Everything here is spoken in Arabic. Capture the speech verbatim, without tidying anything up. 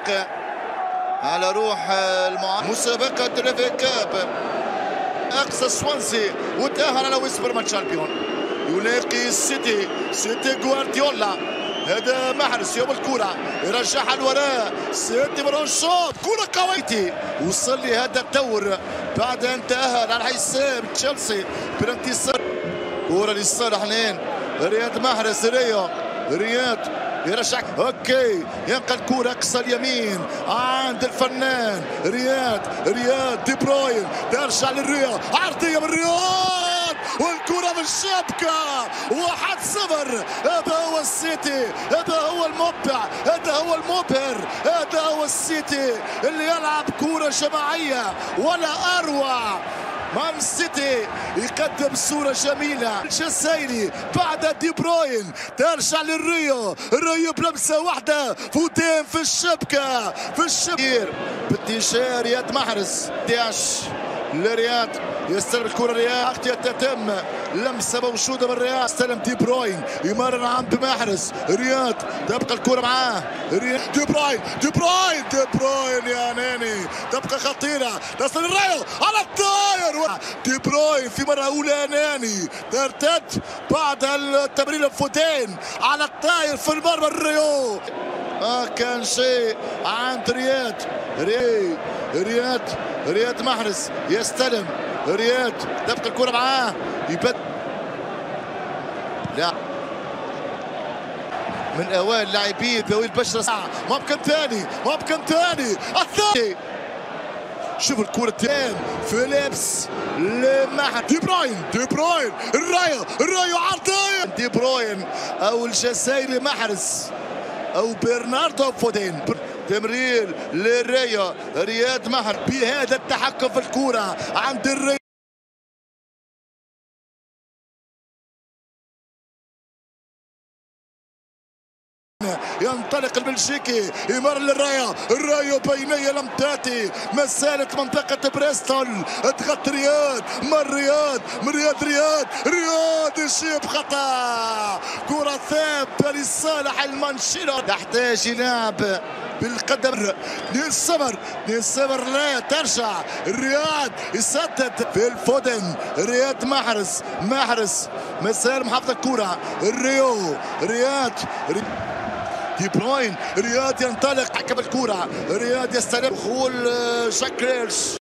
ينطلق على روح المع... مسابقة ريفي كاب أقصى سوانسي وتأهل على ويسبرمان شامبيون. يلاقي السيتي سيتي جوارديولا. هذا محرز يوم الكرة يرجعها لوراء سيتي مرون شوط كرة قويتي وصل لي هذا الدور بعد أن تأهل على حساب تشيلسي بالانتصار. كرة لصالح حنين رياض محرز ريو رياض يرجع اوكي ينقل كرة اقصى اليمين عند الفنان رياض رياض دي بروين ترجع للرياض عرضية من رياض والكرة في الشبكة واحد صفر. هذا هو السيتي هذا هو المبدع هذا هو المبهر هذا هو السيتي اللي يلعب كرة جماعية ولا أروع. مان سيتي يقدم صورة جميلة. الجزائري بعد دي بروين ترجع للريو الريو بلمسة واحدة فوتين في الشبكة في الشبكة باتجاه رياض محرز. دياش لرياض يستلم الكرة رياض اغتيال تتم لمسة موجودة من رياض استلم دي بروين يمرر عند محرز رياض تبقى الكرة معاه رياض دي بروين دي بروين دي بروين يا ناني تبقى خطيرة تصل الريو على الطاير دي بروين في مرة أولى ناني ترتد بعد التمرير الفوتين على الطاير في المرمى الريو. ما كان شيء عند رياض رياض رياض رياض محرز يستلم رياض تبقى الكرة معاه يبد لا من اوائل لاعبين ذوي البشرة ما بكم ثاني ما بكم ثاني الثاني. شوف الكرة تام فيليبس لمحر دي بروين دي بروين الرايو الرايو عرضية دي بروين او الجزائري محرز او برناردو فودين تمرير للريو رياض محر بهذا التحكم في الكرة عند الريو. ينطلق البلجيكي يمر للرايو الرايو بينية لم تاتي ما زالت منطقة بريستول تغطي رياض من رياض من رياض رياض رياض يجيب خطأ كرة ثابتة لصالح المانشينو تحتاج لعب بالقدم. اثنين صفر اثنين صفر لا ترجع الرياض يسدد في الفودن رياض محرز محرز ما زال محافظ الكرة الريو رياض دي بروين رياض ينطلق حكم الكرة رياض يستلم دخول جاك ريلش.